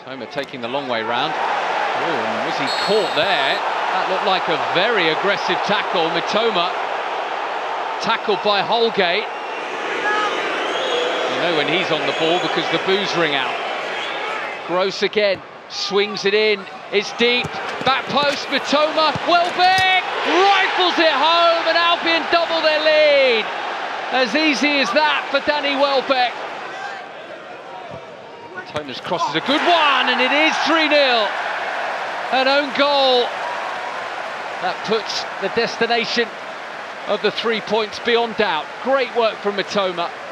Mitoma taking the long way round. Oh, and was he caught there? That looked like a very aggressive tackle. Mitoma tackled by Holgate. You know when he's on the ball because the boos ring out. Gross again, swings it in. It's deep, back post, Mitoma, Welbeck rifles it home, and Albion double their lead. As easy as that for Danny Welbeck. Mitoma's cross is a good one, and it is 3-0. An own goal. That puts the destination of the 3 points beyond doubt. Great work from Mitoma.